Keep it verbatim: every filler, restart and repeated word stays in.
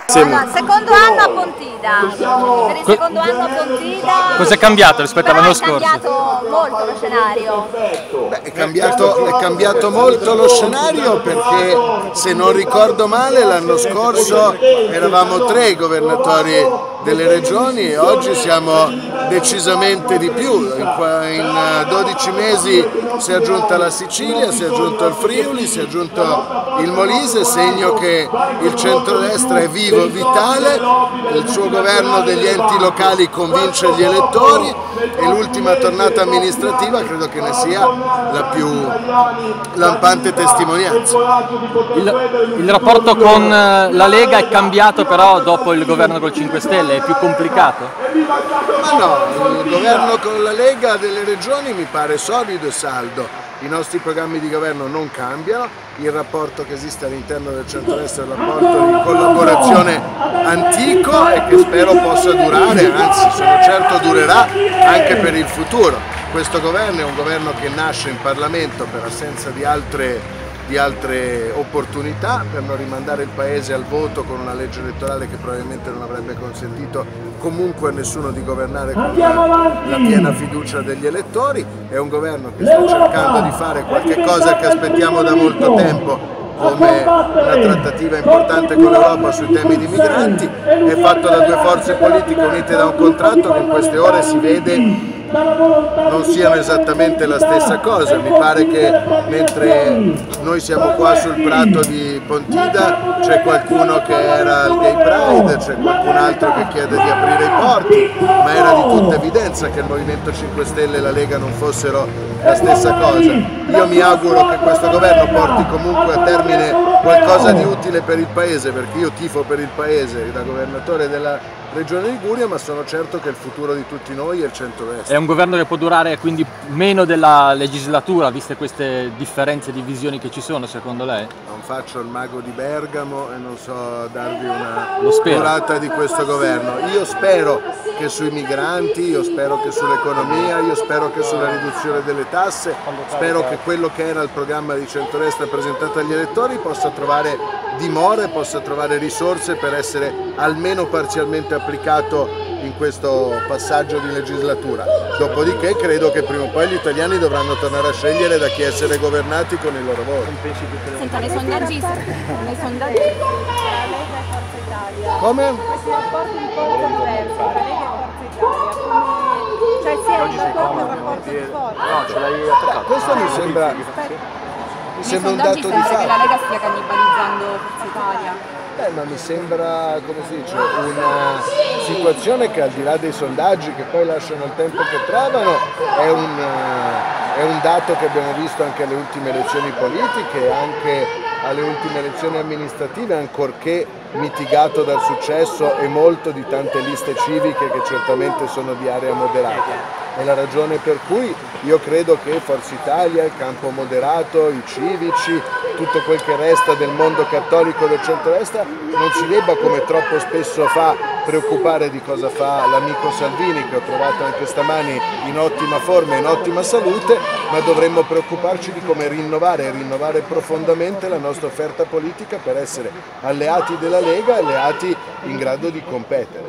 Allora, secondo anno a Pontida, per il secondo anno a Pontida... Cos'è cambiato rispetto all'anno scorso? È cambiato molto lo scenario. Beh, è, cambiato, è cambiato molto lo scenario perché, se non ricordo male, l'anno scorso eravamo tre i governatori delle regioni e oggi siamo decisamente di più. In dodici mesi si è aggiunta la Sicilia, si è aggiunto il Friuli, si è aggiunto il Molise, segno che il centrodestra è vivo, vitale, il suo governo degli enti locali convince gli elettori e l'ultima tornata amministrativa credo che ne sia la più lampante testimonianza. Il, il rapporto con la Lega è cambiato però dopo il governo col cinque Stelle, è più complicato? Ma no, il governo con la Lega delle regioni mi pare solido e saldo. I nostri programmi di governo non cambiano, il rapporto che esiste all'interno del centrodestra è un rapporto di collaborazione antico e che spero possa durare, anzi sono certo durerà anche per il futuro. Questo governo è un governo che nasce in Parlamento per assenza di altre di altre opportunità, per non rimandare il Paese al voto con una legge elettorale che probabilmente non avrebbe consentito comunque a nessuno di governare con la, la piena fiducia degli elettori. È un governo che sta cercando di fare qualche cosa che aspettiamo da molto tempo, come una trattativa importante con l'Europa sui temi di migranti. È fatto da due forze politiche unite da un contratto che in queste ore si vede non siano esattamente la stessa cosa. Mi pare che mentre noi siamo qua sul prato di Pontida c'è qualcuno che era al Gay Pride, c'è qualcun altro che chiede di aprire i porti, ma era di tutta evidenza che il Movimento cinque Stelle e la Lega non fossero la stessa cosa. Io mi auguro che questo governo porti comunque a termine qualcosa di utile per il Paese, perché io tifo per il Paese da governatore della Regione Liguria, ma sono certo che il futuro di tutti noi è il centrodestra. È un governo che può durare quindi meno della legislatura, viste queste differenze di visioni che ci sono, secondo lei? Non faccio il mago di Bergamo e non so darvi una durata di questo governo. Io spero che sui migranti, io spero che sull'economia, io spero che sulla riduzione delle tasse, spero che quello che era il programma di centrodestra presentato agli elettori possa trovare dimora e possa trovare risorse per essere almeno parzialmente applicato in questo passaggio di legislatura. Dopodiché credo che prima o poi gli italiani dovranno tornare a scegliere da chi essere governati con il loro voto. Senta, nei sondaggi, nei sondaggi tra Lega e Forza Italia. Come? Questi rapporti di forza diversi tra Lega e Forza Italia, come... cioè si è un rapporto, un rapporto di forza. No, ce l'hai attaccato. Questo mi sembra, mi sembra un dato di fatto. Che la Lega stia cannibalizzando Forza Italia. Beh, ma mi sembra, come si dice, una situazione che al di là dei sondaggi che poi lasciano il tempo che trovano, è un, è un dato che abbiamo visto anche alle ultime elezioni politiche, anche alle ultime elezioni amministrative, ancorché mitigato dal successo e molto di tante liste civiche che certamente sono di area moderata. È la ragione per cui io credo che Forza Italia, il campo moderato, i civici, tutto quel che resta del mondo cattolico del centrodestra non si debba, come troppo spesso fa, preoccupare di cosa fa l'amico Salvini, che ho trovato anche stamani in ottima forma e in ottima salute, ma dovremmo preoccuparci di come rinnovare e rinnovare profondamente la nostra offerta politica per essere alleati della Lega, alleati in grado di competere.